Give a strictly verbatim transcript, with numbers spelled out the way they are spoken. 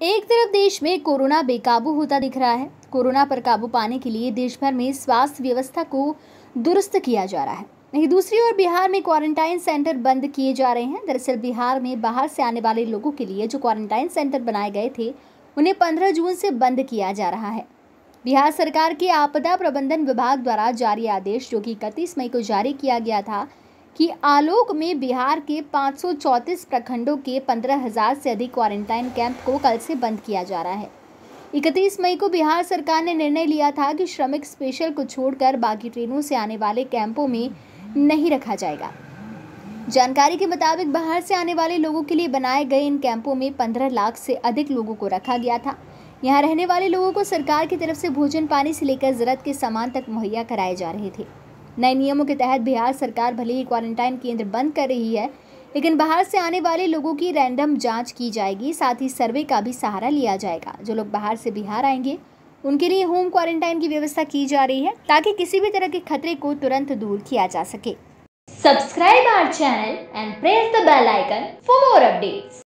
एक तरफ देश में कोरोना बेकाबू होता दिख रहा है। कोरोना पर काबू पाने के लिए देश भर में स्वास्थ्य व्यवस्था को दुरुस्त किया जा रहा है। वहीं दूसरी ओर बिहार में क्वारंटाइन सेंटर बंद किए जा रहे हैं। दरअसल बिहार में बाहर से आने वाले लोगों के लिए जो क्वारंटाइन सेंटर बनाए गए थे उन्हें पंद्रह जून से बंद किया जा रहा है। बिहार सरकार के आपदा प्रबंधन विभाग द्वारा जारी आदेश, जो कि इकतीस मई को जारी किया गया था, कि आलोक में बिहार के पाँच सौ चौंतीस प्रखंडों के पंद्रह हजार से अधिक क्वारंटाइन कैंप को कल से बंद किया जा रहा है। इकतीस मई को बिहार सरकार ने निर्णय लिया था कि श्रमिक स्पेशल को छोड़कर बाकी ट्रेनों से आने वाले कैंपों में नहीं रखा जाएगा। जानकारी के मुताबिक बाहर से आने वाले लोगों के लिए बनाए गए इन कैंपों में पंद्रह लाख से अधिक लोगों को रखा गया था। यहाँ रहने वाले लोगों को सरकार की तरफ से भोजन पानी से लेकर जरूरत के सामान तक मुहैया कराए जा रहे थे। नए नियमों के तहत बिहार सरकार भले ही क्वारंटाइन केंद्र बंद कर रही है, लेकिन बाहर से आने वाले लोगों की रैंडम जांच की जाएगी। साथ ही सर्वे का भी सहारा लिया जाएगा। जो लोग बाहर से बिहार आएंगे उनके लिए होम क्वारंटाइन की व्यवस्था की जा रही है, ताकि किसी भी तरह के खतरे को तुरंत दूर किया जा सके। Subscribe our channel and press the bell icon for more updates.